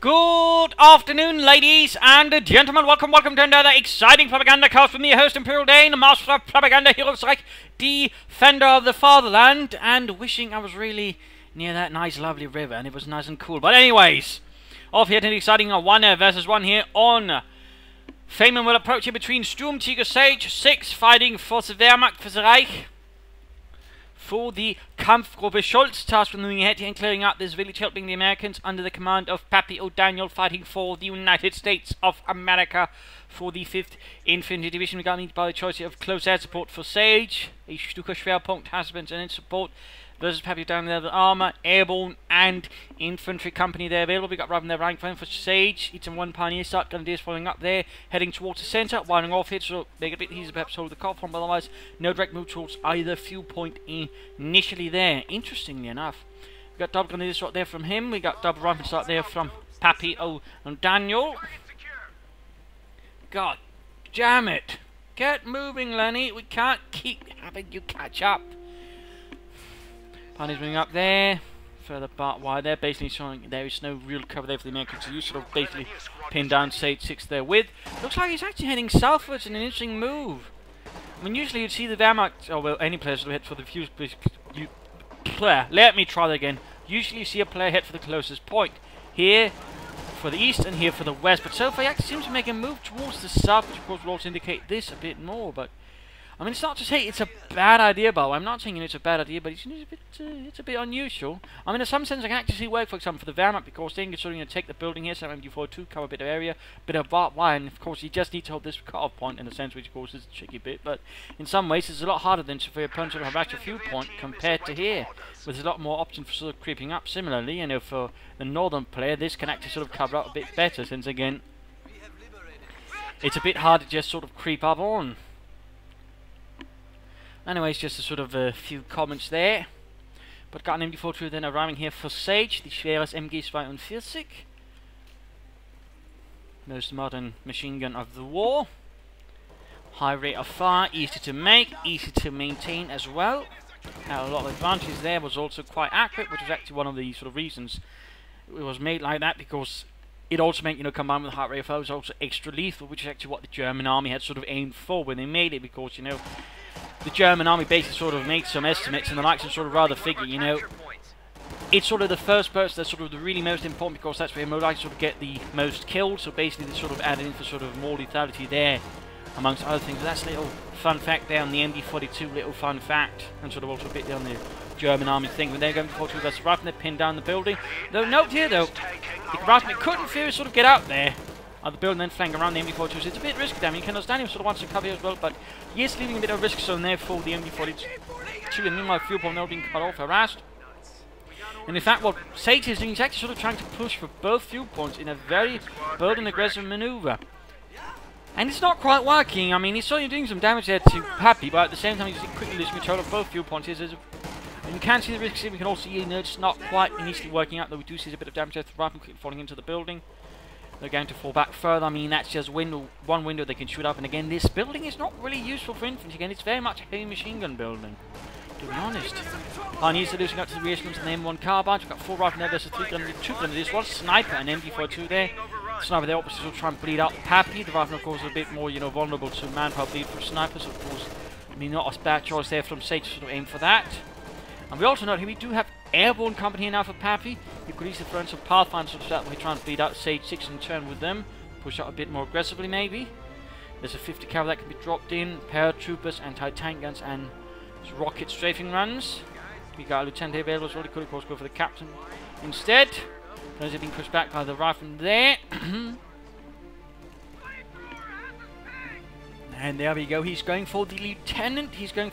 Good afternoon, ladies and gentlemen. Welcome to another exciting propaganda cast with me, your host Imperial Dane, master of propaganda, hero of Reich, defender of the fatherland, and wishing I was really near that nice, lovely river and it was nice and cool. But anyways, off here to the exciting 1 versus 1 here on Fame will approach here between Sturmtiger Sage 6 fighting for the Wehrmacht for the Reich. For the Kampfgruppe Schultz, tasked with moving ahead here and clearing out this village, helping the Americans under the command of Pappy O'Daniel, fighting for the United States of America. For the 5th Infantry Division, we got needed by the choice here of close air support for Sage, a Stuka Schwerpunkt has been in support versus Pappy O'Daniel, the armor, airborne, and infantry company there available. We got Robin there rank for Sage. It's in one pioneer start. Grenadiers following up there, heading towards the centre, winding off here, so make it a bit easier perhaps hold the cough on, but otherwise no direct move towards either fuel point initially there. Interestingly enough, we got double grenadiers right there from him. We got double rifle start there from Pappy O'Daniel. God damn it! Get moving, Lenny. We can't keep having you catch up. Pioneers moving up there, further back wide there, basically showing there is no real cover there for the Americans to use, sort of basically pinned down Sage 6 there with. Looks like he's actually heading southwards in an interesting move. I mean, usually you'd see the Wehrmacht, oh well, any player sort of head for the fuse player. Let me try that again. Usually you see a player head for the closest point. Here for the east and here for the west, but so far he actually seems to make a move towards the south, which of course will also indicate this a bit more, but I mean, it's not to say it's a bad idea, Bo. I'm not saying it's a bad idea, but it's a bit unusual. I mean, in some sense, I can actually see work, for example, for the Wehrmacht, because they can sort of take the building here, so MD42, cover a bit of area, bit of barbed wire, and of course, you just need to hold this cut-off point in a sense, which of course is a tricky bit, but in some ways, it's a lot harder than for your opponent to have actual fuel point compared to here, with a lot more option for sort of creeping up. Similarly, you know, for the northern player, this can actually sort of cover up a bit better, since again, it's a bit hard to just sort of creep up on. Anyways, just a sort of a few comments there. But got an MD42 then arriving here for Sage, the schweres MG42. Most modern machine gun of the war. High rate of fire, easy to make, easy to maintain as well. Had a lot of advantages there, was also quite accurate, which is actually one of the sort of reasons it was made like that, because it also meant, you know, combined with high rate of fire, was also extra lethal, which is actually what the German army had sort of aimed for when they made it, because, you know, the German army basically sort of made some estimates, and the likes of sort of rather figure, you know, it's sort of the first burst that's sort of the really most important, because that's where you likely sort of get the most kills, so basically they sort of added in for sort of more lethality there, amongst other things. So that's a little fun fact there on the MD42, little fun fact, and sort of also a bit there on the German army thing. When they're going to 42 versus right, and they pinned down the building. Though, note here though, the Rasmus couldn't fear sort of get out there of the building, then flank around the MD42, so it's a bit risky. I mean, Kendall's Daniel sort of wants to cover here as well, but he is leaving a bit of risk zone there for the MD42, and meanwhile fuel bomb now being cut off, harassed. And in fact, what Sage is doing is actually sort of trying to push for both fuel points in a very bold and aggressive maneuver. And it's not quite working. I mean, he's certainly doing some damage there to Pappy, but at the same time, he's quickly losing control of both fuel points. And you can see the risks here. We can also see, you know, it's not quite initially working out, though we do see a bit of damage there to the rifle quickly falling into the building. They're going to fall back further. I mean, that's just one window they can shoot up. And again, this building is not really useful for infantry. Again, it's very much a heavy machine gun building, to be honest. Pioneers are losing up to the rearments and the M1 carbines. We've got 4 rifle there versus 3 gun. 2 gun. This one sniper and MD42 there. Sniper there, obviously, will try and bleed out Pappy. The rifle, of course, is a bit more, you know, vulnerable to manpower bleed from snipers. Of course, I mean, not a bad choice there from Sage to sort of aim for that. And we also note here we do have airborne company here now for Pappy. You could easily throw in some Pathfinder sort of that way, try and bleed out Sage 6 in turn with them. Push out a bit more aggressively, maybe. There's a 50 cal that can be dropped in, paratroopers, anti-tank guns, and rocket strafing runs. We got a lieutenant here available, so really could, of course, go for the captain instead. Those are being pushed back by the rifle there. And there we go, he's going for the lieutenant.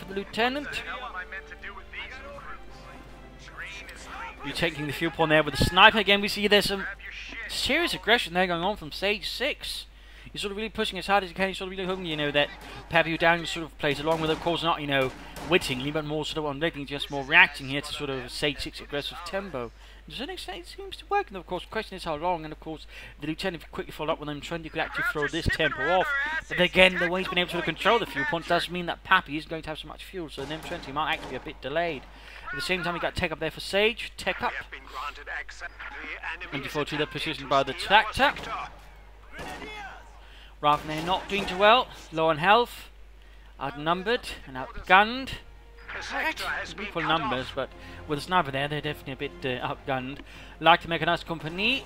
You're taking the fuel point there with the sniper. Again, we see there's some serious aggression there going on from Sage 6. He's sort of really pushing as hard as he can. He's sort of really hoping, you know, that Pappy O'Daniel sort of plays along with it. Of course, not, you know, wittingly, but more sort of on letting, just more reacting here to sort of Sage 6 aggressive tempo. To some extent, it seems to work. And of course, the question is how long. And of course, the lieutenant quickly followed up with them, trying to could actually throw this tempo off. But again, the way he's been able to control the fuel points does mean that Pappy isn't going to have so much fuel. So the M20 might actually be a bit delayed. At the same time, we got tech up there for Sage. Tech up. MG42 they're positioned by the tractor. Rifleman they're not doing too well. Low on health. Outnumbered and outgunned. Equal numbers, but with a sniper there, they're definitely a bit outgunned. Like to make a nice company.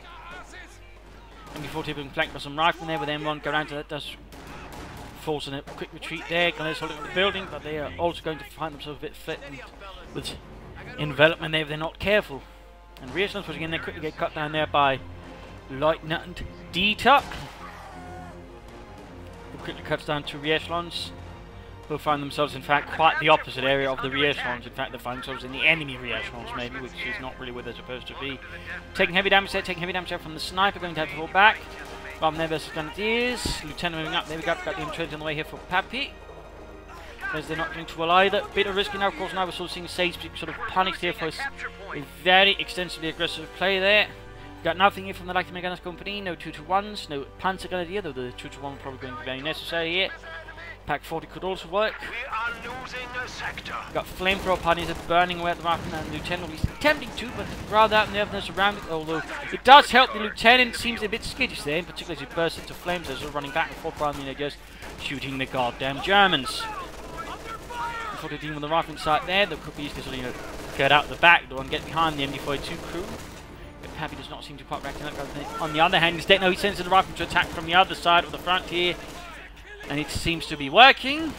MG40 being flanked by some riflemen there with M1 go around to that does force a quick retreat there. Gonna hold it with the building, but they are also going to find themselves a bit threatened with envelopment there if they're not careful. And reassurance pushing in there, quickly get cut down there by Lieutenant Dieter. Who quickly cuts down 2 re-echelons. Who find themselves in fact quite the opposite area of the re-echelons. In fact they find themselves in the enemy re-echelons maybe, which is not really where they're supposed to be. Taking heavy damage there, from the sniper, going to have to fall back. From there versus Grenadiers. Lieutenant moving up, there we go, got the M20 on the way here for Pappy. As they're not doing too well either. Bit of risky now, of course. Now we're sort of seeing Sage sort of punished here for a very extensively aggressive play there. Got nothing here from the Like to Make a Nice Company. No 2-to-1s, no Panzer Grenadier, though the 2-to-1 will probably going to be very necessary here. Pack 40 could also work. Got flamethrower parties that are burning away at the rifleman, and the lieutenant will be attempting to, but rather out in the otherness around it. Although it does help, the lieutenant seems a bit skittish there, in particular as he bursts into flames, as they're running back and forth rather than just shooting the goddamn Germans. For the team on the rifling side there, that could be easily sort of, get out the back door and get behind the MG42 crew. But Pappy does not seem to quite reckon that. On the other hand, instead, no, he sends the rifleman to attack from the other side of the front here. And it seems to be working.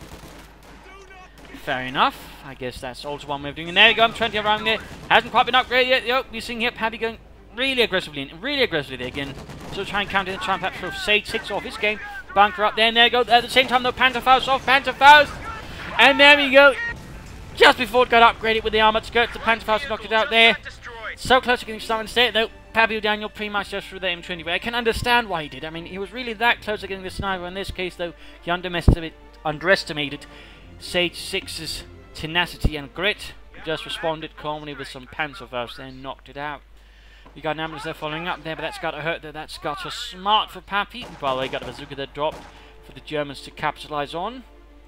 Fair enough. I guess that's also one way of doing it. There you go, M20 around there. Hasn't quite been upgraded yet. Yep, we're seeing here Pappy going really aggressively there again. So try and counter the try and perhaps throw Sage 6 off his game. Bunker up there, and there you go. At the same time, though, Panzerfaust off. Panzerfaust! And there we go. Just before it got upgraded with the armored skirts, the Panzerfaust knocked it out there. So close to getting started instead, though. Pappy Daniel pretty much just through the M20. I can understand why he did. I mean, he was really that close to getting the sniper. In this case, though, he underestimated Sage 6's tenacity and grit. He just responded calmly with some Panzerfaust, then knocked it out. We got an ambulance there following up there, but that's got to hurt there. That's got to smart for Pappy. By the way, got a bazooka that dropped for the Germans to capitalize on.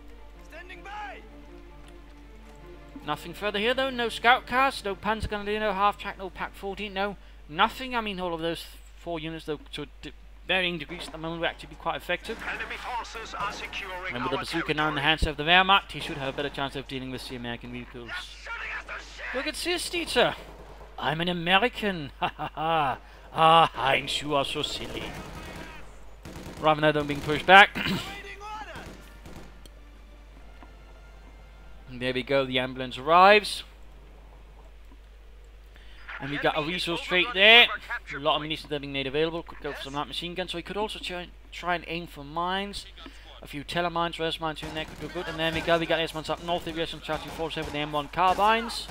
Nothing further here, though. No scout cars, no Panzer Grenadier, no half-track, no Pack 14, no nothing. I mean, all of those 4 units, though, to varying degrees at the moment, will actually be quite effective. And with the bazooka now in the hands of the Wehrmacht, he should have a better chance of dealing with the American vehicles. Look at this, Dieter. I'm an American. Ha ha ha. Ah, Heinz, you are so silly. Rather than them being pushed back. And there we go, the ambulance arrives. And we got a resource trait there. A lot of munitions that are being made available. Could go for some light machine guns. So he could also try and aim for mines. A few telemines, reverse mines here and there could do good. And there we go, we got S-mines up north. We have some charging force over the M1 carbines.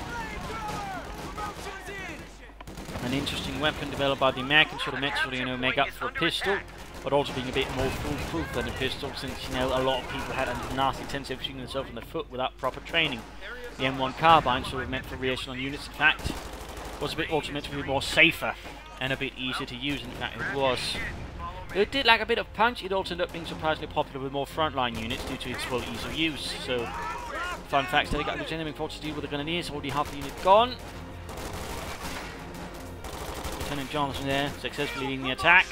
An interesting weapon developed by the Americans, sort of meant to, you know, make up for a pistol, but also being a bit more foolproof than a pistol, since, you know, a lot of people had a nasty tendency of shooting themselves in the foot without proper training. The M1 carbine, sort of meant for re-echelon units, in fact, was a bit also meant to be more safer and a bit easier to use. In fact, it was. It did lack a bit of punch. It also ended up being surprisingly popular with more frontline units due to its full ease of use. So, fun facts: they got Lieutenant being forced to deal with the Grenadiers. Already half the unit gone. Lieutenant Johnson there, successfully leading the attack.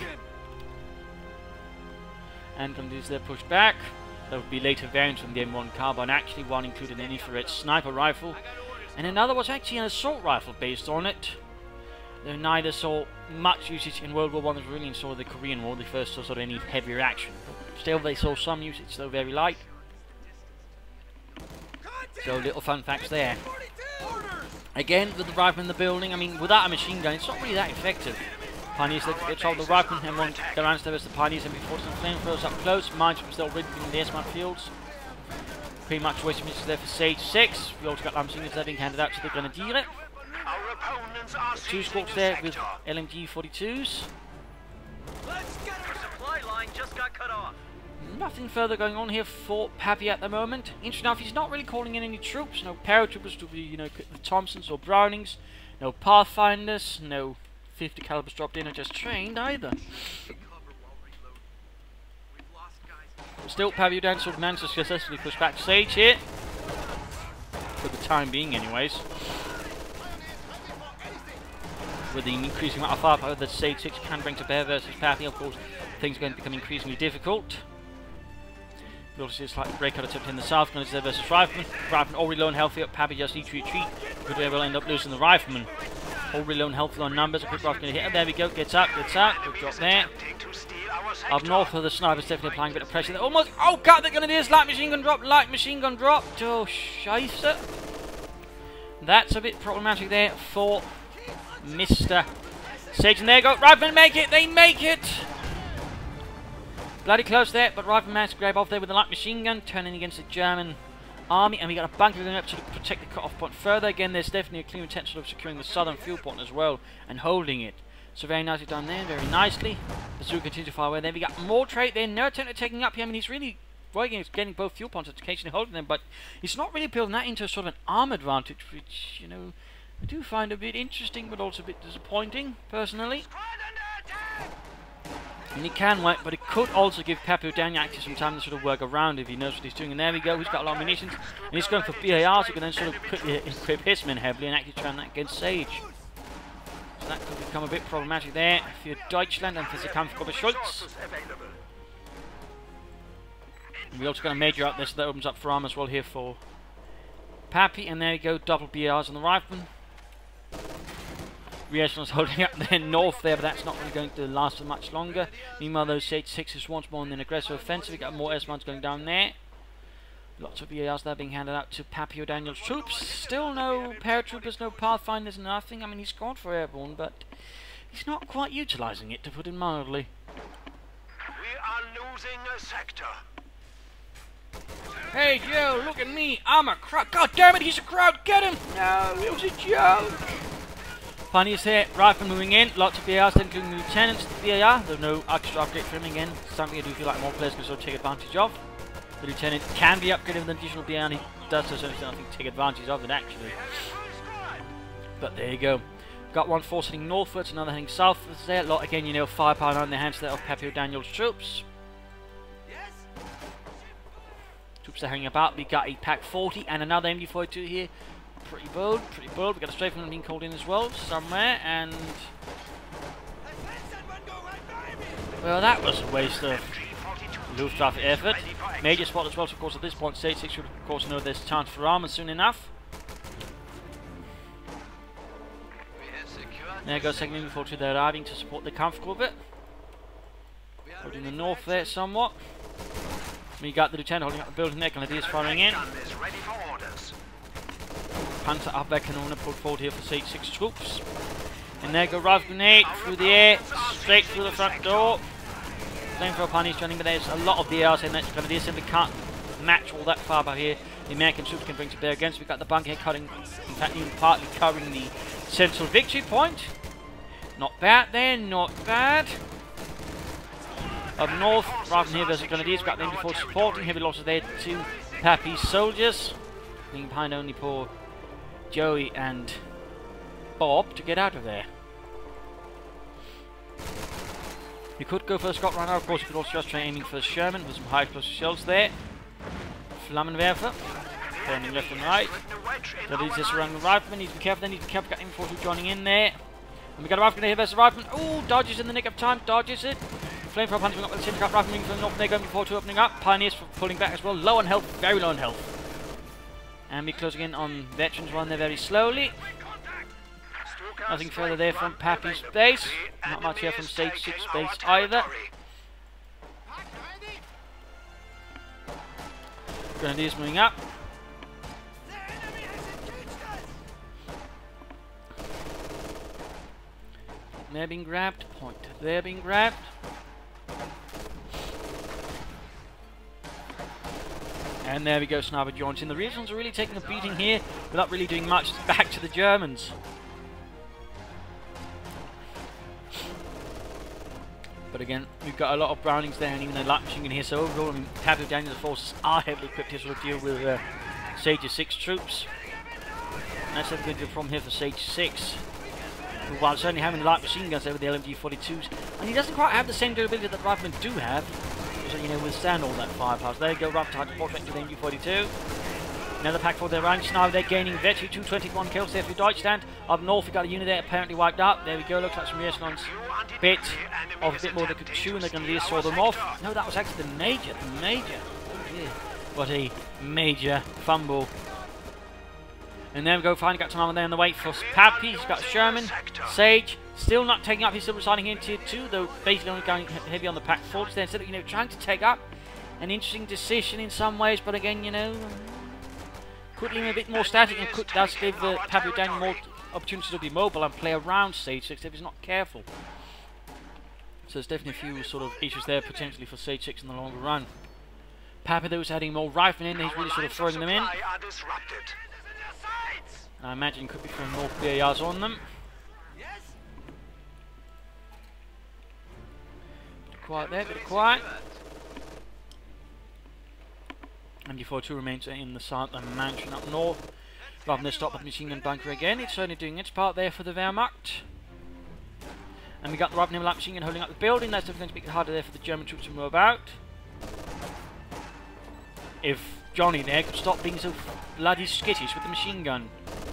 And Grenadiers there pushed back. There would be later variants from the M1 carbine. Actually, one included an infrared sniper rifle, and another was actually an assault rifle based on it. Though neither saw much usage in World War I, as really saw the Korean War. They first saw sort of any heavier action. Still, they saw some usage, though very light. So, little fun facts there. Again, with the rifle in the building, I mean, without a machine gun, it's not really that effective. Pioneers, they told the rifleman and want to go around there as the Pioneers and before some flamethrowers up close. Mines were still rigged in the S-mine fields. Pretty much wasting missions there for Sage 6. We also got machine guns being handed out to the Grenadier. 2 squads there with LMG 42s. Let's get the supply line just got cut off. nothing further going on here for Pappy at the moment. Interesting enough, he's not really calling in any troops. No paratroopers to be, you know, the Thompsons or Brownings. No Pathfinders. No 50 calibers dropped in or just trained either. Still, Pappy O'Daniel sort of managed to successfully push back Sage here. For the time being, anyways. With the increasing amount of firepower that Sage 6 can bring to bear versus Pappy, of course, things are going to become increasingly difficult. We also see a slight breakout attempt in the south, going to there versus Rifleman. Rifleman already low and healthy up, Pappy just needs to retreat. Could will end up losing the Rifleman. Already low and healthy on numbers, a quick Rifleman going to hit him. There we go, gets up, good drop there. Up north of the sniper's definitely applying a bit of pressure there. Almost, oh god, they're going to do this, light machine gun dropped. Oh, scheisse. That's a bit problematic there for Mr. Sage, and there you go, Rifleman make it, they make it! Bloody close there, but Rifleman managed to grab off there with the light machine gun, turning against the German army, and we got a bunker going up to protect the cut-off point further. Again, there's definitely a clear intention of securing the southern fuel point as well, and holding it. So very nicely done there, very nicely. The Zoo continues to fire away there. We got more trade there, no attempt at taking up here. I mean, he's really working at getting both fuel points, occasionally holding them, but he's not really building that into a sort of an arm advantage, which, you know, I do find a bit interesting, but also a bit disappointing, personally. And he can work, but it could also give Pappy O'Daniel actually some time to sort of work around if he knows what he's doing. And there we go, he's got a lot of munitions, and he's going for BARs, who can then sort of quickly equip his men heavily and actually turn that against Sage. So that could become a bit problematic there for Deutschland and for the Kampfgruppe Schultz. And we also got a major up there, so that opens up for arm as well here for Pappy. And there we go, double BARs on the Rifleman. Reaction's holding up there north there, but that's not really going to last for much longer. Meanwhile, those Sage 6s once more in an aggressive offensive. We got more S1s going down there. Lots of BARs there being handed out to Pappy O'Daniel's troops. Still no paratroopers, no Pathfinders, nothing. I mean, he's gone for airborne, but he's not quite utilising it, to put it mildly. We are losing a sector. Hey Joe, look at me, I'm a crowd. God damn it, he's a crowd, get him! No, it was a joke. Funny is here, Rifleman moving in, lots of BARs, including the lieutenants. BAR, there's no extra upgrade for him again. Something I do feel like more players can sort of take advantage of. The lieutenant can be upgraded with an additional BAR, and he does so something I think take advantage of it actually. But there you go. Got one force heading northwards, another heading southwards there. A lot again, you know, firepower on the hands there of Pappy O'Daniel's troops. Troops are hanging about. We got a Pak 40 and another MG42 here. Pretty bold, pretty bold. We got a strafe from them being called in as well, somewhere, and well, that was a waste of Luftwaffe effort. Major spot as well, so of course at this point Sage 6 should of course know there's chance for armor soon enough. There goes second MG42, they're arriving to support the Kampfgruppe. Holding the north there somewhat. We got the lieutenant holding up the building there, Grenadiers firing in. Panzer Abwehrkanone put forward here for Sage 6 troops. And there go Rifle Grenade through the air, straight through the front door. Flamethrower punish running, but there's a lot of BARs in that Grenadiers simply can't match all that firepower here. The American troops can bring to bear against. We've got the bunker here cutting, in fact even partly covering the central victory point. Not bad there, not bad. Up north, Rifleman here versus Grenadiers, we've got them before supporting. Heavy losses there to Pappy's soldiers. Leaving behind only poor Joey and Bob to get out of there. You could go for a Scott runner, of course you could also just try aiming for Sherman with some high explosive shells there. Flammenwerfer, turning left and right. Grenadiers just around the Rifleman, need to be careful, got M42 joining in there. And we got a Rifleman here versus Rifleman. Ooh, dodges in the nick of time, dodges it. Flamethrower punching up with the Syndicate Rifleman from the north, there going before 2 opening up. Pioneers pulling back as well, low on health, very low on health. And we're closing in on Veterans one there very slowly. Nothing further there from Pappy's base. Not much here from Sage 6 base either. Grenadiers moving up. They're being grabbed. Point. They're being grabbed. And there we go, Sniper joins in. The Regionals are really taking a beating here without really doing much. It's back to the Germans. But again, we've got a lot of Brownings there and even a light machine gun here, so overall, I mean, Papio Daniel's forces are heavily equipped here to deal with Sage 6 troops. And that's never going to be a problem here for Sage 6. While certainly having light machine guns there with the LMG-42s. And he doesn't quite have the same durability that the riflemen do have. So, you know, withstand all that firepower. So there you go, right behind the portrait to the MG-42. Another pack for their ranks now. They're gaining virtually 221 kills there for Deutschland. Up north, we've got a unit there apparently wiped up. There we go, looks like some Reasonance bit of a bit more they could chew, and they're going to just saw them off. No, that was actually the Major. Oh dear. What a major fumble. And there we go, finally got some armor there on the way for Pappy. He's got Sherman, Sage, still not taking up. He's still residing here in tier 2, though basically only going heavy on the pack forwards there instead of, you know, trying to take up. An interesting decision in some ways, but again, you know, could leave him a bit more static and could does give Papio Daniel more opportunities to be mobile and play around Sage 6 if he's not careful. So there's definitely a few sort of issues there potentially for Sage 6 in the longer run. Papio though is adding more riflemen in, he's really sort of throwing them in. And I imagine he could be throwing more BARs on them. Bit of quiet there, bit of quiet. MG-42 remains in the south and mansion up north. Rather than stop at the machine gun bunker again, it's certainly doing its part there for the Wehrmacht. And we got the Rifleman light machine gun holding up the building. That's definitely going to make it harder there for the German troops to move about. If Johnny there could stop being so bloody skittish with the machine gun.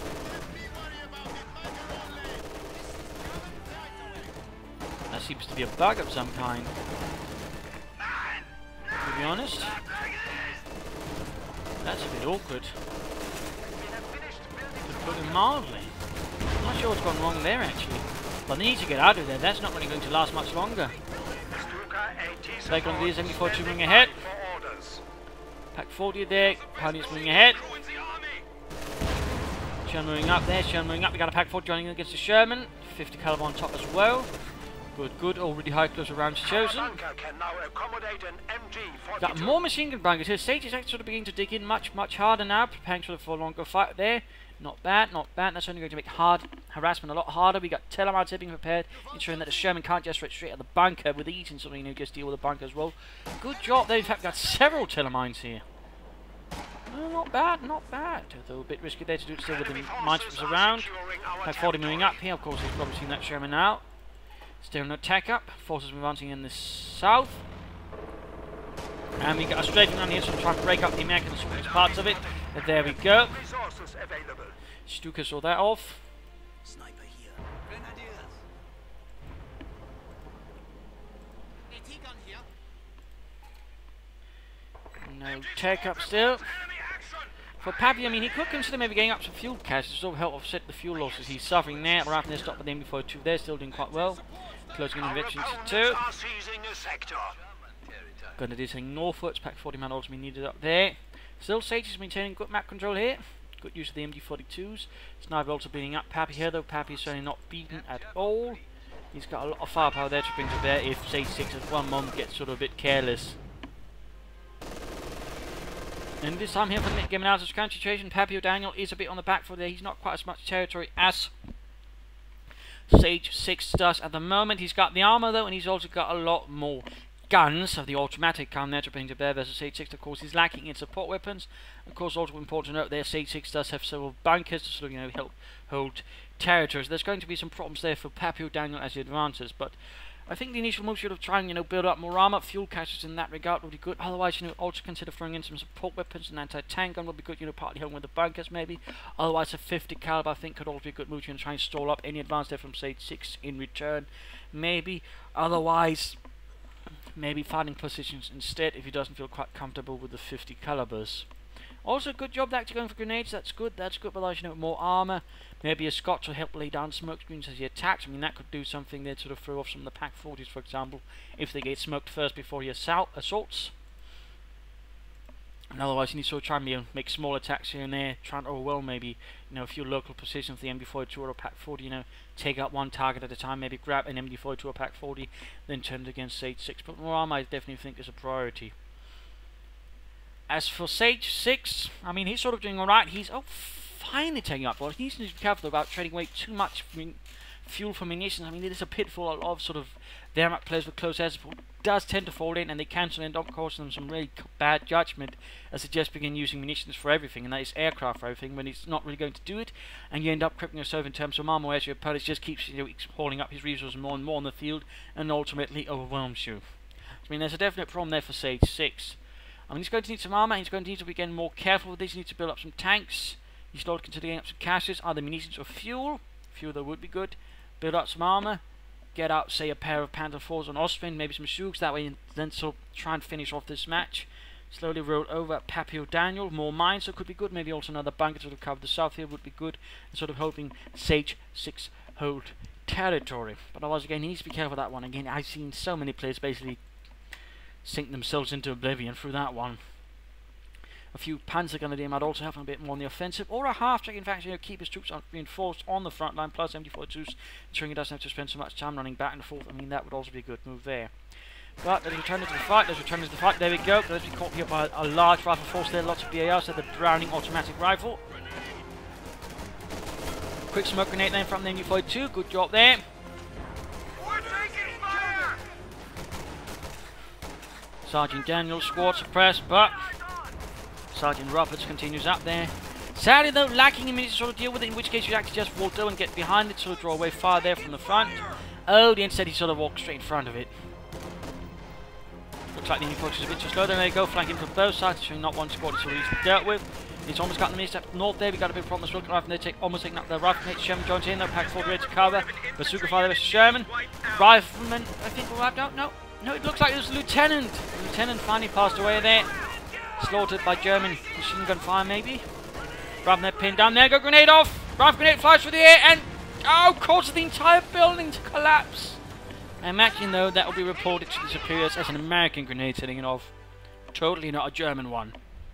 That seems to be a bug of some kind, to be honest. That's a bit awkward, to put it mildly. I'm not sure what's gone wrong there actually. But they need to get out of there, that's not really going to last much longer. They're going to do is MG-42 moving ahead. Pack 40 there, Pioneers moving ahead. Sherman moving up there, Sherman moving up. We got a Pack 40 joining against the Sherman. 50 caliber on top as well. Good, good. Already high closer rounds chosen. Got more machine gun bunkers here. Sage is actually sort of beginning to dig in much harder now, preparing sort of for a longer fight there. Not bad, not bad. That's only going to make hard harassment a lot harder. We got telemarks being prepared, ensuring that the Sherman can't just straight at the bunker with ease and something, you know, just deal with the bunker as well. Good job. They in fact got several telemines here. Not bad, not bad. Though a bit risky there to do it still with the mine sweepers around. Pack 40 moving up here. Of course, he's probably seen that Sherman out. Steering an attack up. Forces advancing in the south. And we got a strafing on here, so trying to break up the American parts of it. But there we go. Stuka saw that off. Sniper here. Grenadiers. AT-gun here. No tech up still. For Pappy, I mean, he could consider maybe getting up some fuel caches to sort of help offset the fuel losses he's suffering there. Right from their stop with the MG-42, they're still doing quite well. Closing in veterans too. Going to do something northwards. Pack 40 man also be needed up there. Still, Sage is maintaining good map control here. Good use of the MG-42s. Sniper also beating up Pappy here, though Pappy is certainly not beaten at all. He's got a lot of firepower there to bring to bear if Sage 6 at one moment gets sort of a bit careless. And this time here for the mid-game analysis counter situation, Papio Daniel is a bit on the back foot there. He's not quite as much territory as Sage 6 does at the moment. He's got the armor though, and he's also got a lot more guns of the automatic kind there to bring to bear versus Sage 6. Of course, he's lacking in support weapons. Of course, also important to note there, Sage 6 does have several bunkers to sort of, you know, help hold territories. There's going to be some problems there for Papio Daniel as he advances, but I think the initial move should have tried and, you know, build up more armor. Fuel caches in that regard would be good. Otherwise, you know, also consider throwing in some support weapons. An anti-tank gun would be good, you know, partly helping with the bunkers maybe. Otherwise, a 50 caliber I think could also be a good move, you know, try and stall up any advance there from Sage 6 in return. Maybe. Otherwise, maybe fighting positions instead if he doesn't feel quite comfortable with the 50 calibers. Also, good job actually going for grenades. That's good. That's good. But otherwise, you know, more armor. Maybe a Scot to help lay down smoke screens as he attacks. I mean, that could do something there to sort of throw off some of the Pack 40s, for example, if they get smoked first before he assaults. And otherwise, you need to sort of try and, you know, make small attacks here and there, try and overwhelm maybe, you know, a few local positions of the MG-42 or Pack 40. You know, take out one target at a time. Maybe grab an MG-42 or Pack 40, then turn it against Sage 6. But more armor, I definitely think is a priority. As for Sage 6, I mean, he's sort of doing alright. He's finally taking up. Well, he needs to be careful about trading away too much fuel for munitions. I mean, it is a pitfall. A lot of sort of Wehrmacht players with close air support does tend to fall in, and they can end up causing them some really bad judgment as they just begin using munitions for everything, and that is aircraft for everything, when it's not really going to do it, and you end up crippling yourself in terms of armor as your opponent just keeps, you know, hauling up his resources more and more on the field, and ultimately overwhelms you. I mean, there's a definite problem there for Sage 6. I mean, he's going to need some armor, he's going to need to be getting more careful with this. He needs to build up some tanks. He's slowly considering up some caches, either munitions or fuel. Fuel, though, would be good. Build up some armor. Get out, say, a pair of Panther 4s on Ostwind, maybe some Shugs, that way, and then sort of try and finish off this match. Slowly roll over Papio Daniel, more mines, so it could be good. Maybe also another bunker to sort of cover the south here would be good. And sort of hoping Sage 6 hold territory. But otherwise, again, he needs to be careful with that one. Again, I've seen so many players basically sink themselves into oblivion through that one. A few Panzer Grenadier might also help him a bit more on the offensive, or a half-track, in fact, you know, keep his troops reinforced on the front line, plus MG42s, ensuring he doesn't have to spend so much time running back and forth. I mean, that would also be a good move there. But let's return into the fight, there we go. Let's be caught here by a large rifle force there, lots of BARs, so the Browning automatic rifle. Quick smoke grenade then from the MG42, good job there. We're taking fire! Sergeant Daniel's squad suppressed, but Sergeant Roberts continues up there. Sadly though, lacking a minute to sort of deal with it, in which case you actually just walk over and get behind it, sort of draw away fire there from the front. Oh, instead he sort of walked straight in front of it. Looks like the enemy force is a bit too slow. There they go, flanking from both sides, showing not one squad is sort of easily dealt with. He's almost got the mini step north there. We got a big problem as well. Rifle they almost taking up the rifleman. Sherman joins in, they'll pack forward ready to cover. Bazooka fire there is Sherman. Rifleman, I think we're wrapped out. No, it looks like it was the lieutenant. The lieutenant finally passed away there. Slaughtered by German machine gun fire, maybe. Rifleman pinned down there. Go grenade off. Rifle grenade flies through the air and causes the entire building to collapse. I imagine though that will be reported to the superiors as an American grenade setting it off. Totally not a German one.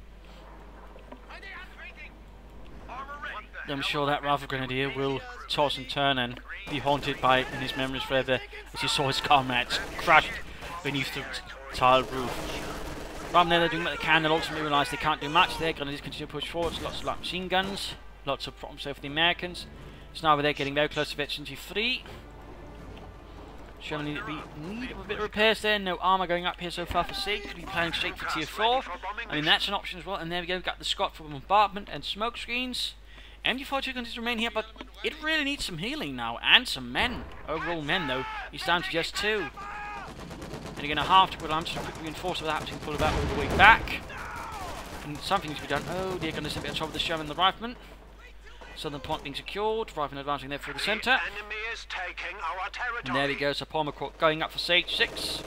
I'm sure that Rifle Grenadier will toss and turn and be haunted by in his memories forever as he saw his comrades crushed beneath the tile roof. From there they're doing what they can, they'll ultimately realise they can't do much there. Grenadiers continue to push forwards, lots of light machine guns, lots of problems there for the Americans. So now they're getting very close to Veterancy 3. Sherman need a bit of repairs there, no armour going up here so far for Sig, could be planning straight for Tier 4. I mean that's an option as well, and there we go, we've got the Scott for bombardment and smoke screens. MG42 continues to remain here, but it really needs some healing now, and some men. Overall men, though, he's down to just 2. And again, a half to put on, just quickly reinforce without having to pull about all the way back. And something needs to be done. Oh, they're going to send a bit of trouble with the Sherman and the Rifleman. Southern point being secured, Rifleman advancing there through the centre. Enemy is taking our territory. And there we go, so Palmer going up for Sage 6.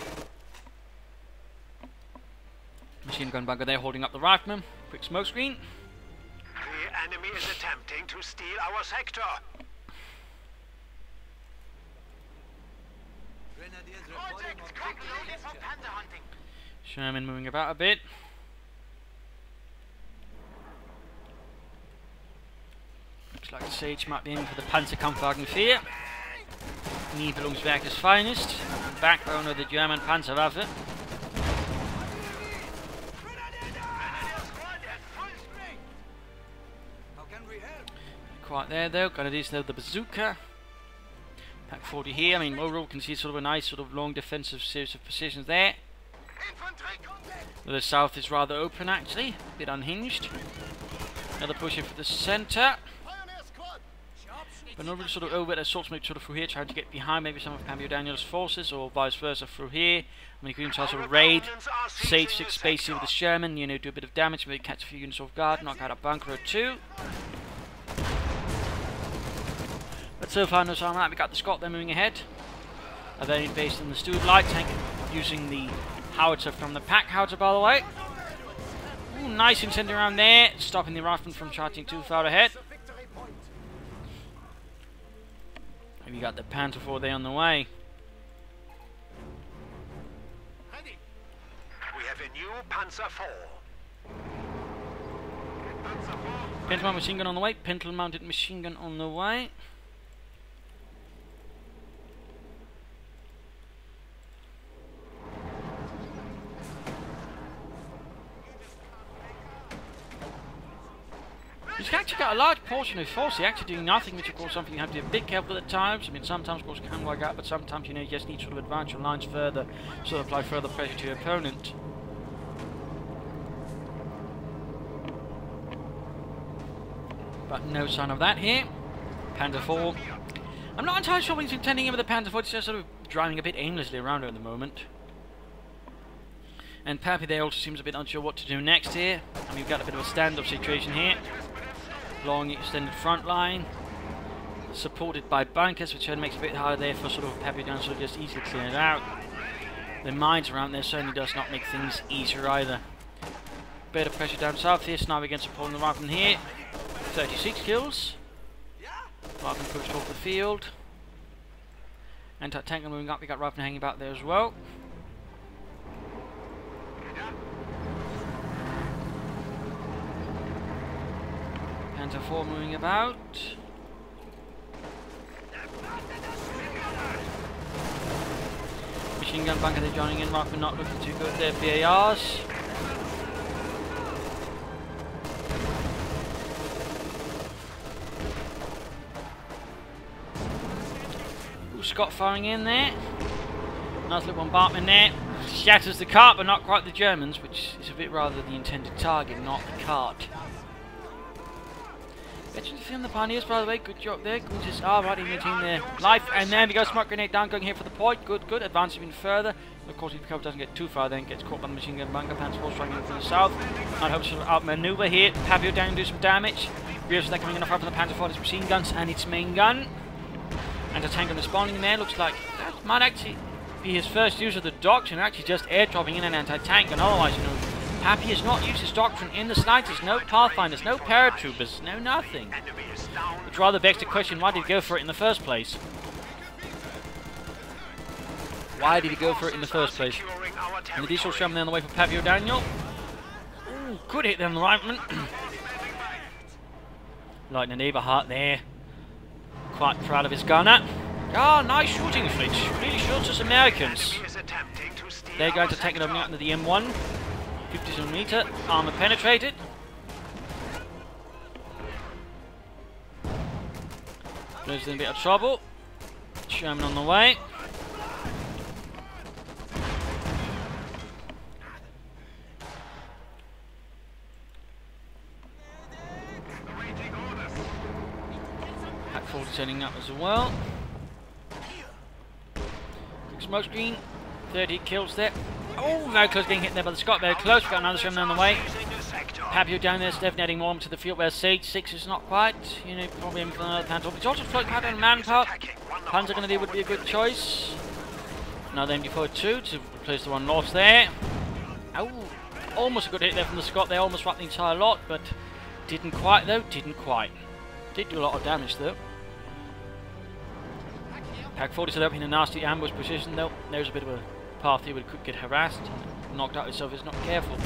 Machine gun bunker there holding up the Rifleman. Quick smoke screen. The enemy is attempting to steal our sector. Grenadiers reporting objective capture. Sherman moving about a bit. Looks like Sage might be aiming for the Panzerkampfwagen 4. Nibelungswerk's finest. Backbone of the German Panzerwaffe. Quite there though, Grenadiers though, the bazooka. Pack 40 here, I mean overall can see sort of a nice sort of long defensive series of positions there. The south is rather open actually, a bit unhinged. Another push here for the centre. But not really sort of over at assault smoke sort of through here, trying to get behind maybe some of Papio Daniel's forces or vice versa through here. I mean you can even try to sort of raid, Sage 6 space here with the Sherman, you know, do a bit of damage, maybe catch a few units off guard, knock out a bunker or 2. But so far no sign of that. We got the Scot there moving ahead. They're based in the Steward Light tank, using the howitzer from the pack howitzer by the way. Ooh, nice incendiary around there, stopping the Rifleman from charging too far ahead. And we got the Panther 4 there on the way. We have a new Panzer 4. Pintle mounted machine gun on the way. Pintle mounted machine gun on the way. He's actually got a large portion of force. He's actually doing nothing, which of course something you have to be a bit careful at times. I mean, sometimes of course it can work out, but sometimes you just need sort of advance your lines further, sort of apply further pressure to your opponent. But no sign of that here. Panzer IV. I'm not entirely sure what he's intending here with the Panzer IV. It's just sort of driving a bit aimlessly around at the moment. And Pappy there also seems a bit unsure what to do next here. And we've got a bit of a standoff situation here. Long extended front line. Supported by bunkers, which makes it a bit harder there for sort of Pappy down sort of just easily clear it out. The mines around there certainly does not make things easier either. Bit of pressure down south here. Sniper against supporting the rifleman here. 36 kills. Rifleman pushed off the field. Anti-tank moving up. We got rifleman hanging about there as well. Panzer IV moving about. Machine gun bunker, they're joining in. Rifleman not looking too good there. BARs. Scott firing in there. Nice little bombardment there. Shatters the cart, but not quite the Germans, which is a bit rather the intended target, not the cart. Veterans film the Pioneers, by the way. Good job there. Good just right in maintaining their life. And there we go. Smoke grenade down, going here for the point. Good, good. Advancing even further. Of course, if the cover doesn't get too far, then gets caught by the machine gun bunker. Panzer IV striking in from the south. I'd hope to outmaneuver here. Papio down and do some damage. Rears they're coming enough out from the Panzer IV, its machine guns and its main gun. And a tank on the spawning there. Looks like that might actually be his first use of the doctrine. Actually just airdropping in an anti-tank. And otherwise, you know, Pappy has not used his doctrine in the slightest. No pathfinders, no paratroopers, no nothing. Which rather begs the question, why did he go for it in the first place? Why did he go for it in the first place? And the diesel Sherman on the way for Pappy O'Daniel. Ooh, good hit there on the rifleman. Lieutenant Eberhardt there. Quite proud of his gunner. Ah, nice shooting, Fritz. Really shoots us Americans. They're going to take it over into the M1. 50mm, armor penetrated. Blue's in a bit of trouble. Sherman on the way. Hack 40 setting up as well. Quick smoke screen. 30 kills there. Oh, very close getting hit there by the Scott. Very close. We've got another Sherman on the way. Papio down there, Steph netting more to the field where Sage 6 is not quite. You know, probably in for another Panzer. But it's also floating powder and manpower. Panzer Grenadier would be a good choice. Another MG42 to replace the one lost there. Oh, almost a good hit there from the Scott. They almost wrapped the entire lot, but didn't quite though. Didn't quite. Did do a lot of damage though. Pack 40 set up in a nasty ambush position though. There's a bit of a path here where it could get harassed and knocked out itself if it's not careful.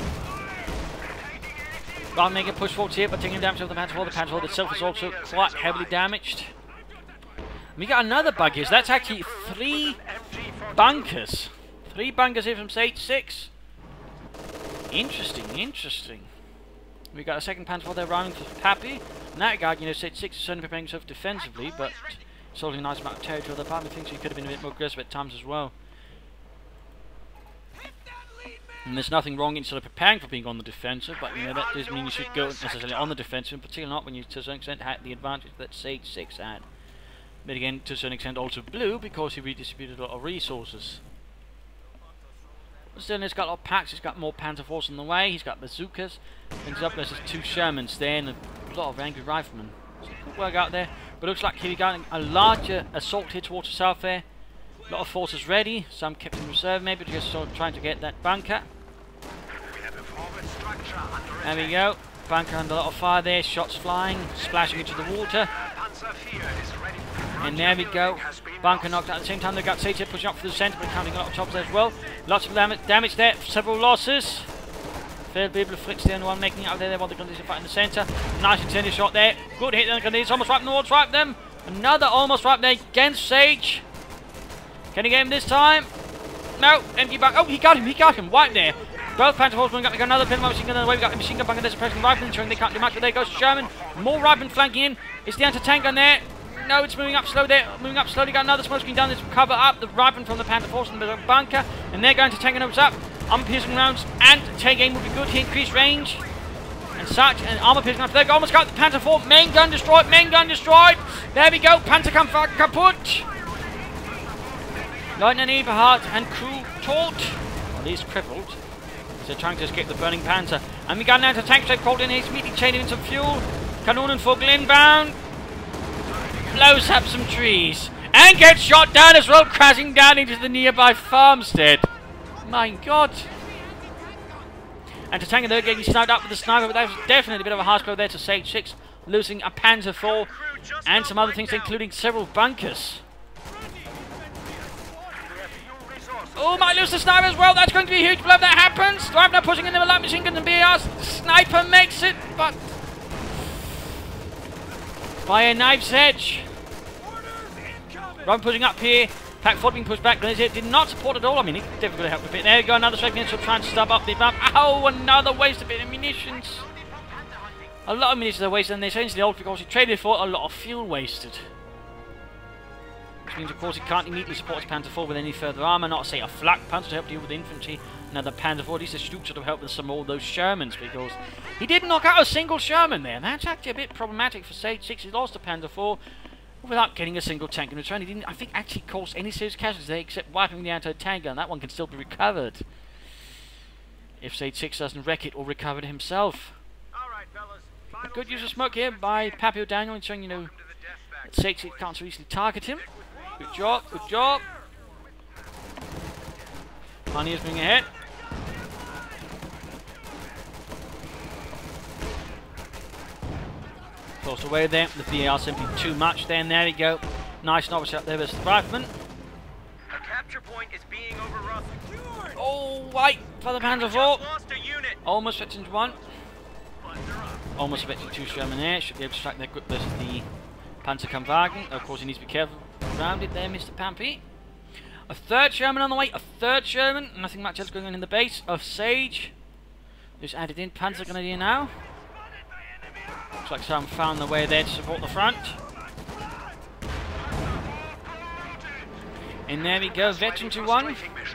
Rather make a push forward here, but taking damage over the Panzer IV. The Panzer IV itself is also quite heavily damaged. We got another bug here. So that's actually 3 bunkers. 3 bunkers here from Sage 6. Interesting, interesting. We got a second Panzer IV there running for Pappy. And that guy, you know, Sage 6 is certainly preparing himself defensively, but it's holding a nice amount of territory. The Pappy thinks he could have been a bit more aggressive at times as well. And there's nothing wrong in sort of preparing for being on the defensive, but you know that doesn't mean you should go necessarily on the defensive, particularly not when you to a certain extent had the advantage that Sage 6 had. But again, to a certain extent also Blue, because he redistributed a lot of resources. But still, he's got a lot of packs, he's got more Panzer IVs on the way, he's got bazookas, brings up there's just 2 Shermans there and a lot of angry riflemen. So good work out there, but looks like here we got a larger assault here towards the south there. A lot of forces ready, some kept in reserve maybe, just sort of trying to get that bunker. There we go, bunker under a lot of fire there, shots flying, splashing into the water. And there we go, bunker knocked out at the same time. They've got Sage pushing up for the centre, but counting a lot of chops there as well. Lots of damage there, several losses. Failed Bibble Fritz the only one making it out there while the Grenadiers are fighting in the centre. Nice intended shot there, good hit there, the Grenadiers almost wiped them, almost wiped them. Another almost wiped there against Sage. Can he get him this time? No, empty back. Oh, he got him, wiped there. Both Panzer Force got another pin machine gun on the way. We got the machine gun bunker. There's a pressing rifleman showing they can't do much, but there goes Sherman. More riflemen flanking in. Is the anti-tank gun there? No, it's moving up slow there. Moving up slowly. Got another smoke screen down. There's cover up the rifleman from the Panther Force in the bunker, and they're going to tank and opens up. Armor piercing rounds and tank aim would be good. He increased range and such. And armor piercing rounds. They almost got the Panther Force. Main gun destroyed. Main gun destroyed. There we go. Panther kaput. Lieutenant Eberhardt and crew taut, at least crippled. So trying to escape the burning Panzer. And we got an anti-tank strike called in. He's immediately chaining in some fuel. Kanonenvogel inbound. Blows up some trees. And gets shot down as well, crashing down into the nearby farmstead. My God. Anti-tank in there getting sniped up with the sniper, but that was definitely a bit of a harsh blow there to Sage 6. Losing a Panzer IV and some other things, including several bunkers. Oh, might lose the sniper as well. That's going to be a huge blow if that happens. Driver pushing in the light machine gun and BARs. Sniper makes it, but by a knife's edge. Driver pushing up here. Pack 4 being pushed back. It did not support at all. I mean, it definitely helped a bit. There you go. Another strike in, trying to stub up the bump. Oh, another waste of bit of munitions. A lot of munitions are wasted, and they essentially all because he traded for a lot of fuel wasted. Which means, of course, he can't immediately support his Panzer IV with any further armour, not say a flak Panzer to help deal with the infantry, another Panzer IV, at least a Stuka to help with some more of those Shermans, because he didn't knock out a single Sherman there. That's actually a bit problematic for Sage 6. He lost a Panzer IV without getting a single tank in return. He didn't, I think, actually cause any serious casualties there, except wiping the anti-tank gun. That one can still be recovered if Sage 6 doesn't wreck it or recover it himself. A good use of smoke here by Papio Daniel, ensuring, you know, that Sage 6 can't so easily target him. Good job, good job. Pioneers moving ahead. Close away there. The VAR simply too much there, and there we go. Nice novice up there with the rifleman. A capture point is being overrun. Oh, white for the Panzer IV. Almost fits into one. Almost fits into two Sherman there. Should be able to strike their grip versus the Panzerkampfwagen. Of course, he needs to be careful around it there, Mr. Pampy. A third Sherman on the way. A third Sherman. Nothing much else going on in the base of Sage. Just added in Panzergrenadier now. Looks like some found their way there to support the front. And there we go, veteran to one.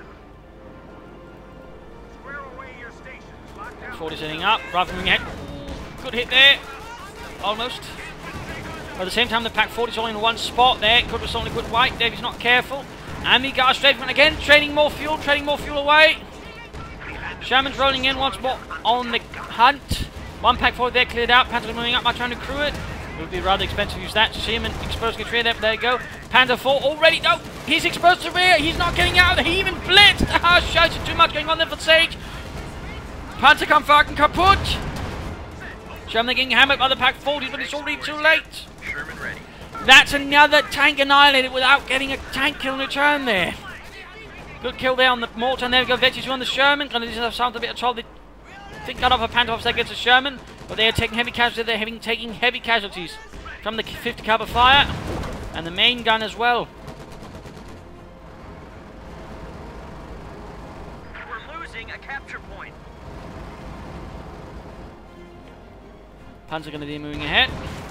40 setting up, rifleman ahead. Good hit there. Almost. At the same time, the Pack 40 is all in one spot there. Could have only good white. Davy's not careful. And we got a strafeman again, trading more fuel away. Sherman's rolling in once more on the hunt. One Pack 40 there cleared out. Panzer moving up, might trying to crew it. It would be rather expensive to use that. Sherman exposed to the rear there, but there you go. Panzer IV already. No, he's exposed to rear. He's not getting out. He even blitzed. Ah, shite, too much going on there for Sage. Panzerkampfwagen kaput. Sherman getting hammered by the Pack 40s, but it's already too late. Sherman ready. That's another tank annihilated without getting a tank kill in return there. Good kill there on the mortar, and there we go. Vetches on the Sherman. Gonna just sound a bit of trouble. I think got off a Panther there gets a Sherman, but they are taking heavy casualties. They're taking heavy casualties from the 50 caliber fire and the main gun as well. We're losing a capture point. Panzer going to be moving ahead.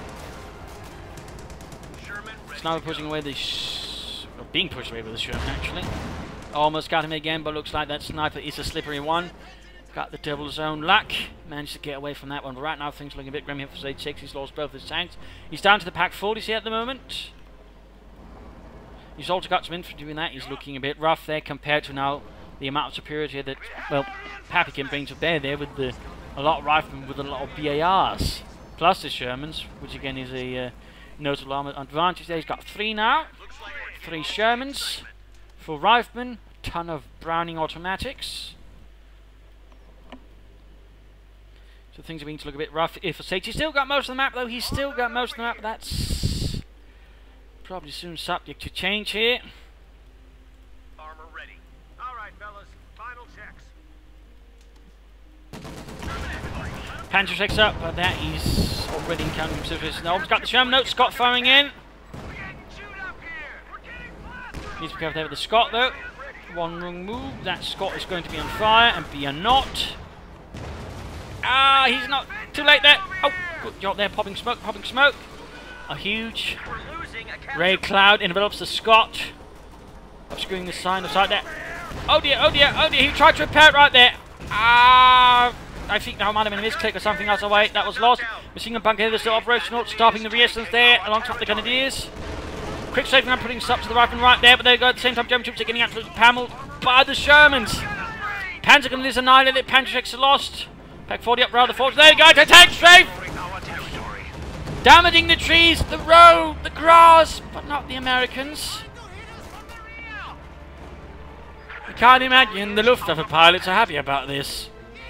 Sherman ready. Sniper pushing away the being pushed away with the Sherman actually. Almost got him again, but looks like that sniper is a slippery one. Got the devil's own luck. Managed to get away from that one. But right now things are looking a bit grim here for Sage 6. He's lost both his tanks. He's down to the Pack 40s here at the moment. He's also got some infantry doing that. He's looking a bit rough there compared to now the amount of superiority that, well, Pappy can bring to bear there with a lot of riflemen with a lot of BARs. Plus the Shermans, which again is a notable armor advantage there. He's got 3 now. 3 Shermans. 4 riflemen. A ton of Browning automatics. So things are beginning to look a bit rough for Sage. He's still got most of the map though. He's still got most of the map. That's probably soon subject to change here. Armor ready. All right, fellas. Final checks. Panzer checks up, but that is already encountering some situations. He's got the Sherman note. Scott firing in. Needs to be careful there with the Scott though. One wrong move. That Scot is going to be on fire and be a knot. Ah, he's not. Too late there. Oh, good job there. Popping smoke, popping smoke. A huge ray cloud envelops the Scot, obscuring the sign of sight there. Oh dear, oh dear, oh dear. He tried to repair it right there. Ah, I think that might have been a misclick or something else. Away, that was lost. Machine gun bunker is still operational, stopping the resistance there alongside the Grenadiers. Quick saving and putting stops to the right and right there, but there you go. At the same time, German troops are getting absolutely pammeled by the Shermans. Panzer Grenadiers annihilated, Panzerschrecks are lost. Pack 40 up rather forward. There you go, to tank strafe! Damaging the trees, the road, the grass, but not the Americans. I can't imagine the Luftwaffe pilots are happy about this.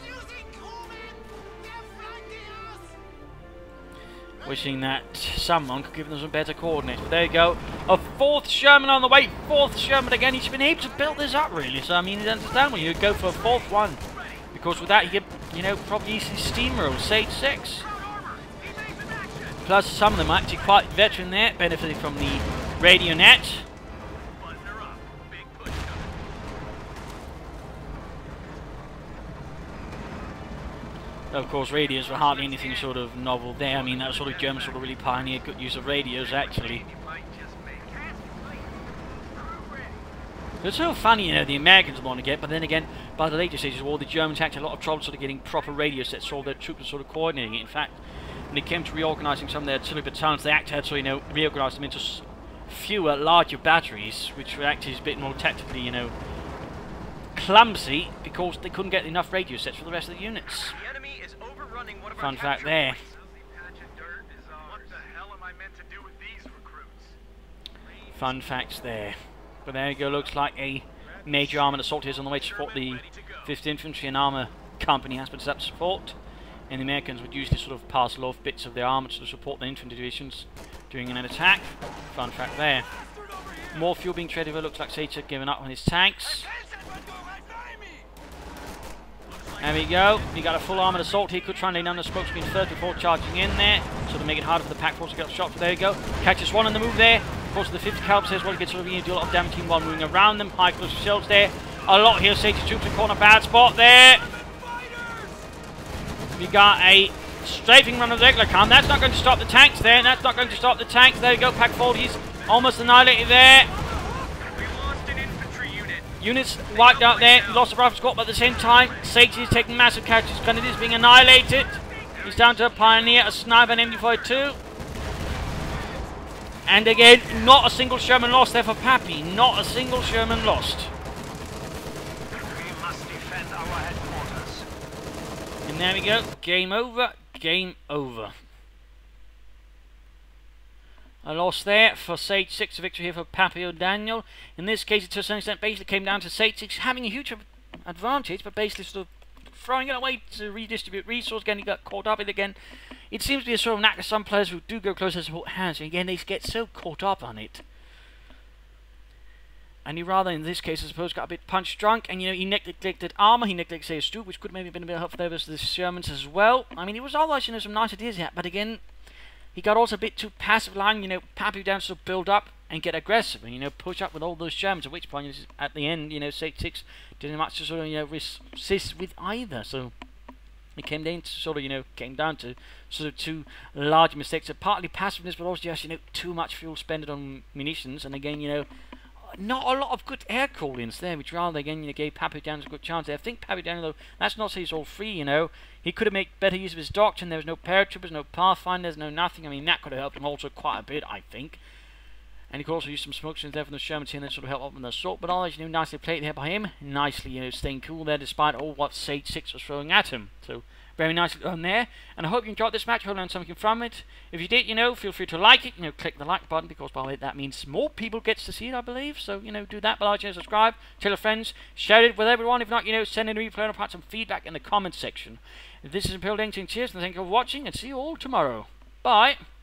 Wishing that someone could give them some better coordinates. But there you go. A 4th Sherman on the way. 4th Sherman again. He's been able to build this up, really. So, I mean, it's understandable. You'd go for a 4th one. Because with that, he could, you know, probably easily steamroll Sage 6. Plus, some of them are actually quite veteran there, benefiting from the radio net. Of course, radios were hardly anything sort of novel there. I mean, that was sort of Germans sort of really pioneered good use of radios, actually. It's so funny, you know, the Americans want to get, but then again, by the later stages of war, the Germans had a lot of trouble sort of getting proper radio sets, so all their troops were sort of coordinating it. In fact, when it came to reorganising some of their artillery battalions, they actually had to, you know, reorganise them into fewer, larger batteries, which were actually a bit more tactically, you know, clumsy, because they couldn't get enough radio sets for the rest of the units. Fun fact there. Fun facts there. But there you go, looks like a major armoured assault is on the way to support the 5th Infantry and Armour Company has been set up to support. And the Americans would usually sort of parcel off bits of their armour to support the infantry divisions during an attack. Fun fact there. More fuel being traded over, looks like Sage had given up on his tanks. There we go. We got a full armoured assault here. Could try and lay down the smoke screen first before charging in there. So to make it harder for the pack force to get shot. But there you go. Catches one on the move there. Of course, the 50 caliber says, well, he gets sort of do a lot of damage while moving around them. High close shells there. A lot here. Sage's troops are caught in a bad spot there. We got a strafing run of the regular calm. That's not going to stop the tanks there. And that's not going to stop the tanks. There you go. Pack 40s almost annihilated there. Units wiped out there, lost the rifle squad, but at the same time, Sage is taking massive casualties. Grenadiers being annihilated. He's down to a Pioneer, a Sniper, and MD-42. And again, not a single Sherman lost there for Pappy. Not a single Sherman lost. We must defend our headquarters. And there we go. Game over. Game over. A loss there for Sage 6, a victory here for Pappy O'Daniel. In this case, it to a certain extent basically came down to Sage 6 having a huge advantage, but basically sort of throwing it away to redistribute resource. Again, he got caught up in it again. It seems to be a sort of knack of some players who do go close to support hands, and again, they get so caught up on it. And he rather, in this case, I suppose, got a bit punch drunk, and, you know, he neglected armour, he neglected, say, a Stu, which could maybe have been a bit helpful there versus the Shermans as well. I mean, it was otherwise, you know, some nice ideas here, but again, he got also a bit too passive line, you know, Pappy down to build up and get aggressive and, you know, push up with all those Shermans, at which point, at the end, you know, Sage 6 didn't much to sort of, you know, resist with either. So it came down to sort of, you know, sort of two large mistakes, so partly passiveness, but also just, you know, too much fuel spent on munitions, and again, you know, not a lot of good air call-ins there, which rather, again, you know, gave Pappy Down a good chance there. I think Pappy Down, though, that's not to say he's all free, you know. He could have made better use of his doctrine. There was no paratroopers, no pathfinders, no nothing. I mean, that could have helped him also quite a bit, I think. And he could also use some smoke screens there from the Shermans here and then sort of help up with the assault. But otherwise, you know, nicely played there by him. Nicely, you know, staying cool there despite all what Sage 6 was throwing at him. So, very nicely done there. And I hope you enjoyed this match. I hope you learned something from it. If you did, you know, feel free to like it. You know, click the like button because, by the way, that means more people gets to see it, I believe. So, you know, do that. But like, subscribe, tell your friends, share it with everyone. If not, you know, send in a replay or put some feedback in the comments section. If this is Imperial Dancing, cheers and thank you for watching and see you all tomorrow. Bye.